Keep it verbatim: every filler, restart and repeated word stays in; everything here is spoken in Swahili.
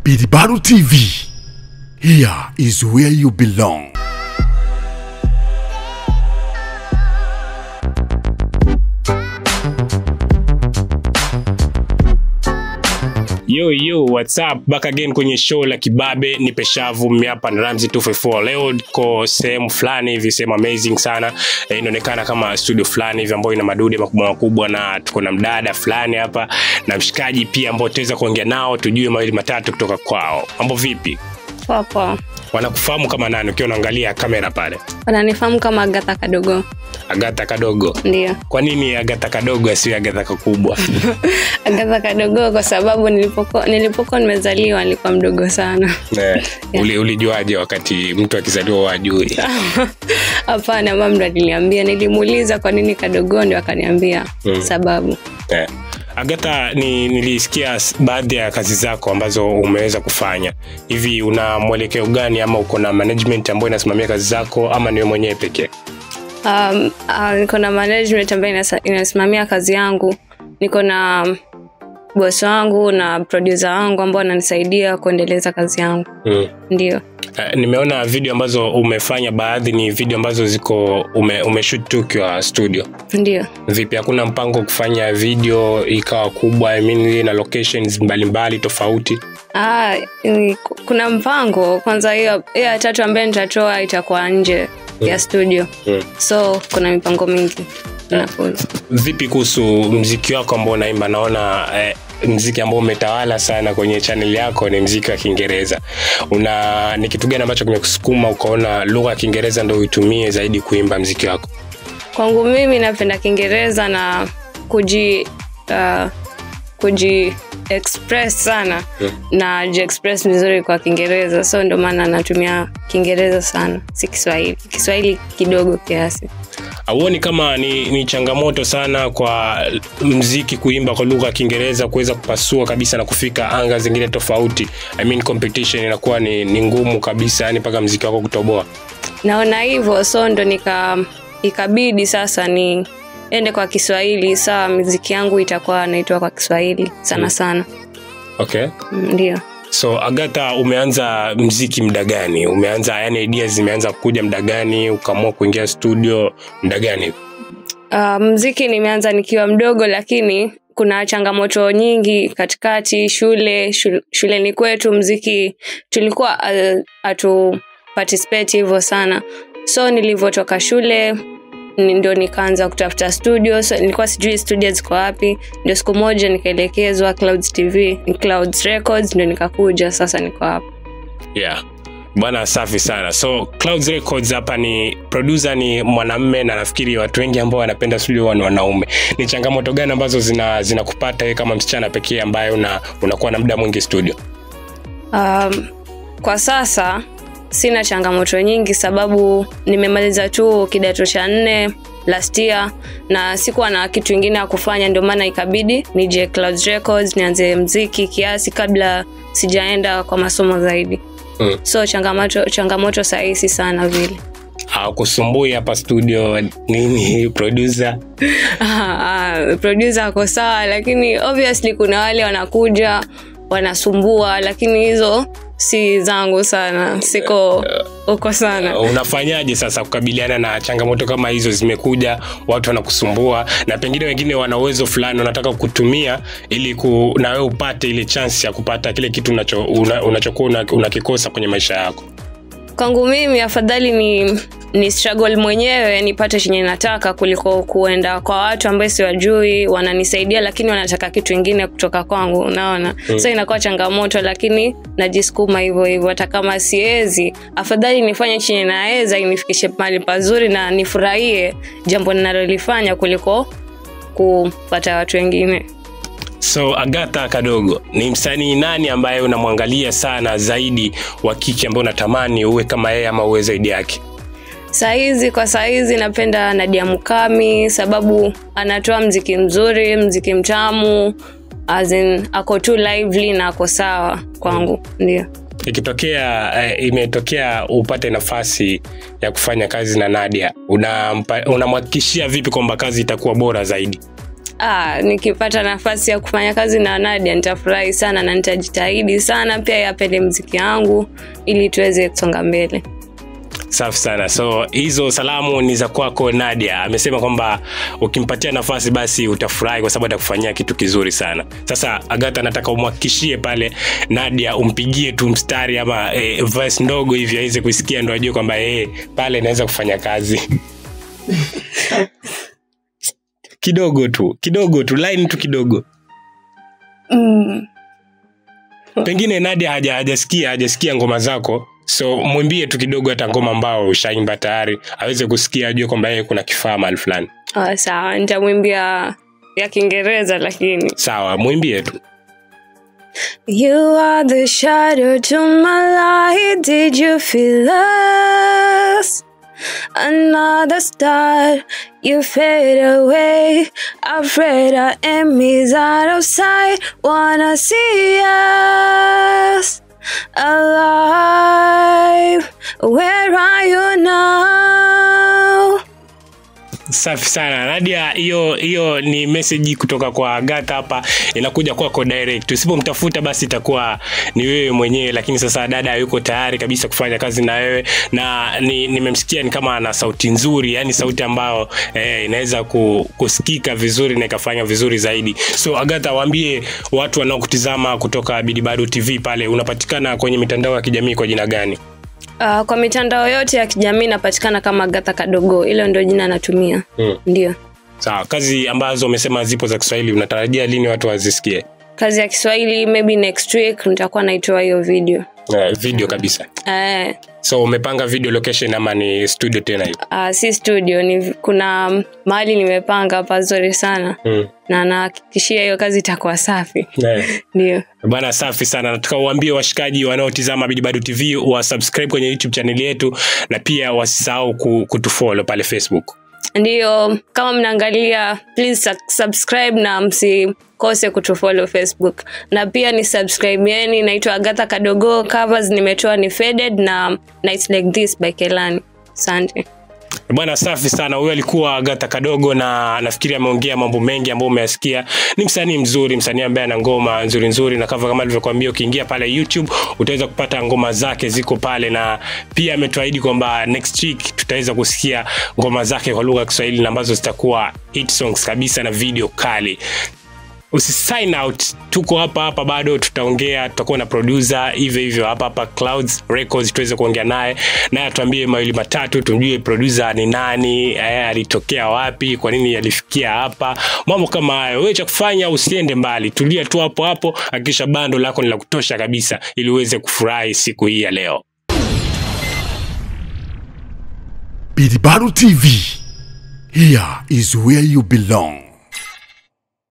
Biribaru T V. Here is where you belong. Yo yo, what's up? Back again kwenye show la Kibabe ni Peshavu mimi hapa na Ramzi two fifty four. Leo niko sehemu fulani hivi, sehemu amazing sana. E, inaonekana kama studio fulani hivi ambayo ina madude makubwa makubwa, na tuko na mdada fulani hapa na mshikaji pia ambao tutaweza kuongea nao tujue mawili matatu kutoka kwao. Mambo vipi? Poa poa. Wanakufahamu kama nani ukiwa unaangalia kamera pale? Wananifahamu kama Agatha Kadogo. Agatha Kadogo? Ndio. Kwa nini Agatha Kadogo asiwe Agatha Kakubwa? Agatha Kadogo kwa sababu nilipokuwa nilipokuwa nimezaliwa nilikuwa mdogo sana. Eh, yeah. Uli ulijuaje wakati mtu akizaliwa wajui? Hapana, mama ndo aliniambia, nilimuuliza kwa nini Kadogo, ndio akaniambia mm. sababu. Eh. Yeah. Agatha, ni nilisikia baadhi ya kazi zako ambazo umeweza kufanya. Hivi una mwelekeo gani, ama uko na management ambayo inasimamia kazi zako, ama ni wewe mwenyewe pekee? Um, uh, niko na management ambayo inasimamia kazi yangu. Niko na boss wangu na producer wangu ambao wananisaidia kuendeleza kazi yangu. Mm. Ndio. Uh, nimeona video ambazo umefanya, baadhi ni video ambazo ziko ume, umeshoot tu kwa studio. Ndio. Vipi, hakuna mpango kufanya video ikawa kubwa, I mean na locations mbalimbali tofauti? Ah, kuna mpango. Kwanza hiyo ya tatu ambayo nitatoa itakuwa nje mm. ya studio. Mm. So kuna mipango mingi. Yeah. Vipi kuhusu muziki wako ambao unaimba? Naona eh, muziki ambao umetawala sana kwenye channel yako ni muziki wa Kiingereza. Una ni kitu gani ambacho kimekusukuma ukaona lugha ya Kiingereza ndio uitumie zaidi kuimba muziki wako? Kwangu mimi napenda Kiingereza na kuji uh, kuji express sana hmm. na ji express vizuri kwa Kiingereza, so ndio maana natumia Kiingereza sana, si Kiswahili. Kiswahili kidogo kiasi. Auoni kama ni, ni changamoto sana kwa muziki kuimba kwa lugha ya Kiingereza kuweza kupasua kabisa na kufika anga zingine tofauti? I mean competition inakuwa ni, ni ngumu kabisa, yani paka muziki wako kutoboa. Naona hivyo, so ndo nika ikabidi sasa ni ende kwa Kiswahili. Sawa, muziki yangu itakuwa naitwa kwa Kiswahili sana hmm. sana. Okay. Ndio. So Agatha, umeanza muziki muda gani? Umeanza yani ideas zimeanza kuja muda gani? Ukaamua kuingia studio muda gani? Uh, muziki nimeanza nikiwa mdogo, lakini kuna changamoto nyingi katikati. Shule shule, shule ni kwetu muziki tulikuwa uh, atu participate hivyo sana. So nilivyotoka shule ndio nikaanza kutafuta studio. So nilikuwa sijui studios ziko wapi. Ndio siku moja nikaelekezwa Clouds T V, Clouds Records, ndio nikakuja, sasa niko hapa. Yeah. Bwana safi sana. So Clouds Records hapa ni producer ni mwanamume, na nafikiri watu wengi ambao wanapenda studio ni wanaume. Ni changamoto gani ambazo zina zinakupata wewe kama msichana pekee ambaye una unakuwa na muda mwingi studio? Um, kwa sasa sina changamoto nyingi sababu nimemaliza tu kidato cha nne last year na sikuwa na kitu kingine ya kufanya, ndio maana ikabidi nije Clouds Records nianze muziki kiasi kabla sijaenda kwa masomo zaidi. Mm. So changamoto changamoto sahihi sana vile. Hakusumbui hapa studio nini producer? Ah, producer ako sawa, lakini obviously kuna wale wanakuja wanasumbua, lakini hizo si zangu sana. Siko uko sana. Unafanyaje sasa kukabiliana na changamoto kama hizo zimekuja, watu wanakusumbua na pengine wengine wana uwezo fulani wanataka kutumia ili ku, na wewe upate ile chance ya kupata kile kitu unacho unachokuwa unakikosa kwenye maisha yako? Kwangu mimi afadhali ni ni struggle mwenyewe nipate chenye nataka kuliko kuenda kwa watu ambao siwajui wananisaidia lakini wanataka kitu kingine kutoka kwangu, unaona? Hmm. So inakuwa changamoto, lakini najisukuma hivyo hivyo. Hata kama siwezi, afadhali nifanye chenye naweza inifikishe mahali pazuri na nifurahie jambo ninalolifanya kuliko kupata watu wengine. So Agatha Kadogo, ni msanii nani ambaye unamwangalia sana zaidi wa kike ambaye unatamani uwe kama yeye ama uwe zaidi yake? Saizi kwa saizi napenda Nadia Mukami sababu anatoa muziki mzuri, muziki mtamu, as in ako tu lively na ako sawa kwangu. Ndio. Ikitokea uh, imetokea upate nafasi ya kufanya kazi na Nadia, unamhakikishia una vipi kwamba kazi itakuwa bora zaidi? Ah, nikipata nafasi ya kufanya kazi na Nadia nitafurahi sana na nitajitahidi sana pia yapende muziki wangu ili tuweze kusonga mbele. Safi sana. So hizo salamu ni za kwako Nadia. Amesema kwamba ukimpatia nafasi basi utafurahi kwa sababu atakufanyia kitu kizuri sana. Sasa Agatha, nataka umhakikishie pale Nadia, umpigie tu mstari ama eh, verse ndogo hivi aweze kusikia ndo ajue kwamba eh pale naweza kufanya kazi. Kidogo tu, kidogo tu, line tu kidogo. Mm. Pengine Nadia haja hajasikia hajasikia ngoma zako. So mwimbie tu kidogo hata ngoma ambao ushaimba tayari aweze kusikia ajue kwamba yeye kuna kifaa mahali fulani. Ah, sawa, nitamwimbia ya Kiingereza lakini. Sawa, mwimbie tu. You are the shadow to my light, did you feel us? Another star, you fade away. Afraid our enemies out of sight, wanna see us alive. Where are you now? Safi sana Nadia, hiyo hiyo ni message kutoka kwa Agatha hapa, inakuja kwako direct. Usipomtafuta basi itakuwa ni wewe mwenyewe, lakini sasa dada yuko tayari kabisa kufanya kazi na wewe, na ni nimemsikia ni kama ana sauti nzuri, yani sauti ambayo eh, inaweza kusikika vizuri na ikafanya vizuri zaidi. So Agatha, waambie watu wanaokutizama kutoka Bidibado T V pale, unapatikana kwenye mitandao ya kijamii kwa jina gani? Uh, kwa mitandao yote ya kijamii napatikana kama Agatha Kadogo. Hilo ndio jina natumia. Hmm. Ndio. Sawa, kazi ambazo umesema zipo za Kiswahili unatarajia lini watu wazisikie? Kazi ya Kiswahili maybe next week nitakuwa naitoa hiyo video. Uh, video kabisa. Eh. So umepanga video location ama ni studio tena hiyo? Ah, uh, si studio, ni kuna mahali nimepanga pazuri sana. Hmm. Na nahakikishia hiyo kazi itakuwa safi. Yeah. Ndio. Bana, safi sana. Nataka uambie washikaji wanaotizama Bidibado T V wa subscribe kwenye YouTube channel yetu na pia wasisahau kutufollow pale Facebook. Ndio, kama mnaangalia please subscribe na msikose kutufollow Facebook. Na pia ni subscribe yeni, naitwa Agatha Kadogo, covers nimetoa ni Faded na Nights Like This by Kelani. Asante. Bwana, safi sana. Huyo alikuwa Agatha Kadogo na nafikiri ameongea mambo mengi ambayo umeyasikia. Ni msanii mzuri, msanii ambaye ana ngoma nzuri nzuri na cover kama nilivyokuambia, ukiingia pale YouTube utaweza kupata ngoma zake ziko pale, na pia ametuahidi kwamba next week tutaweza kusikia ngoma zake kwa lugha ya Kiswahili ambazo zitakuwa hit songs kabisa na video kali. Usi sign out, tuko hapa hapa bado tutaongea, tutakuwa na producer hivyo hivyo hapa hapa Clouds Records, tuweze kuongea naye naye atuambie mawili matatu, tumjue producer ni nani, eh, alitokea wapi, kwa nini alifikia hapa, mambo kama hayo. Wewe cha kufanya usiende mbali, tulia tu hapo hapo, hakikisha bando lako ni la kutosha kabisa ili uweze kufurahi siku hii ya leo. Bidibado T V, here is where you belong.